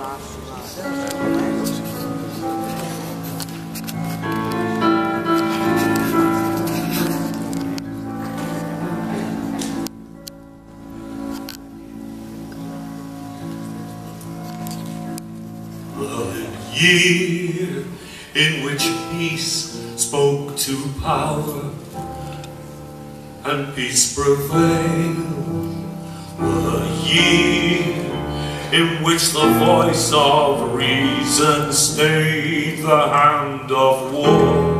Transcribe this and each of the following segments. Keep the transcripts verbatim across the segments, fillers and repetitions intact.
The year in which peace spoke to power and peace prevailed, the year in which the voice of reason stayed the hand of war,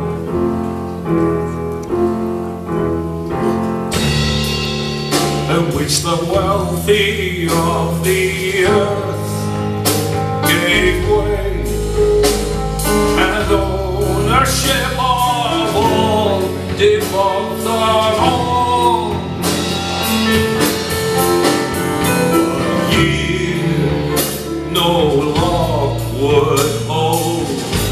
in which the wealthy of the earth gave way, and ownership of all devolved on all. A year no law would hold,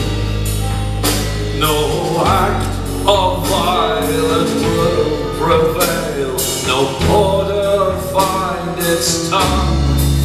no act of violence would prevail, no order find its tongue.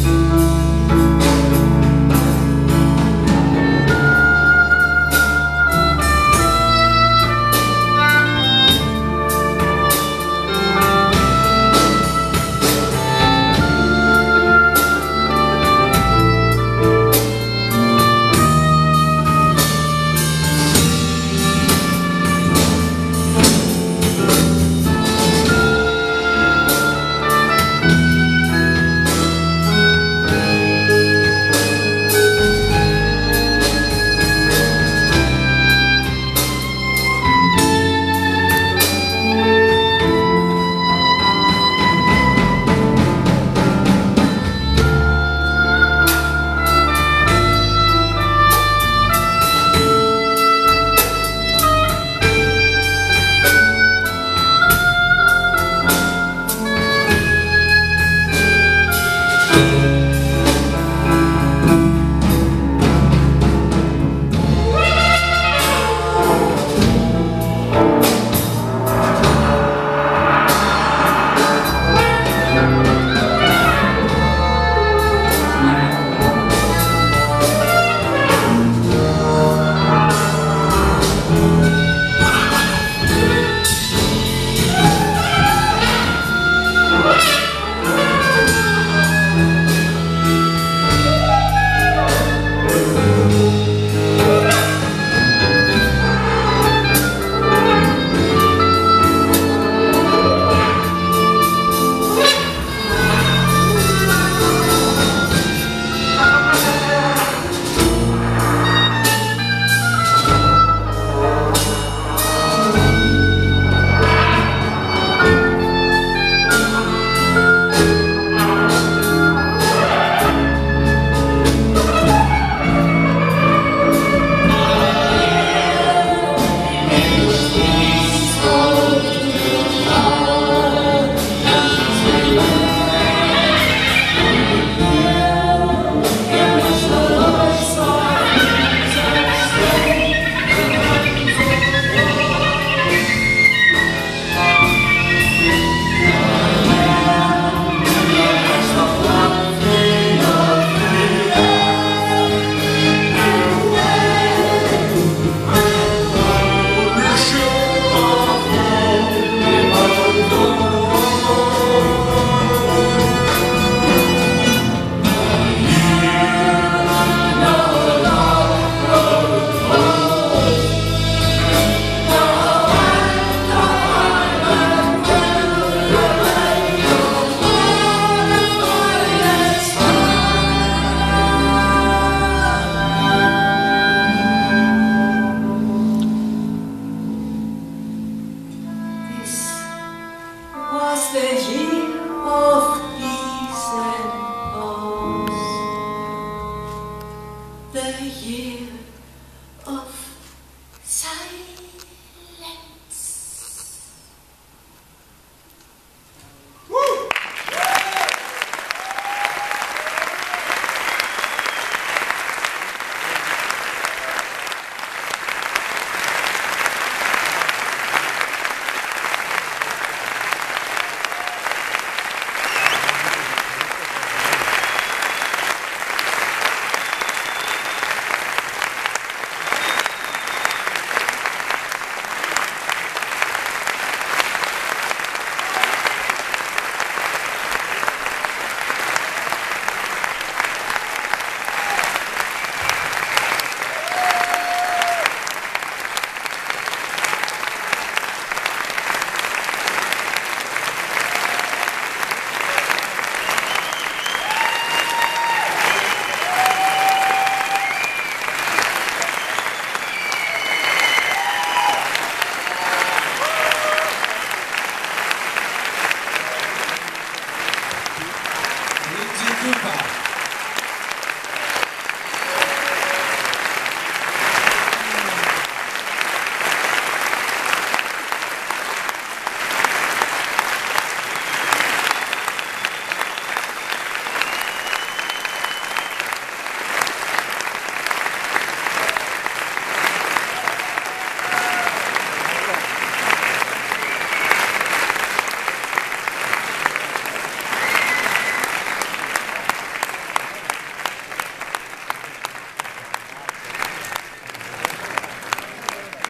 The year of peace and pause, the year of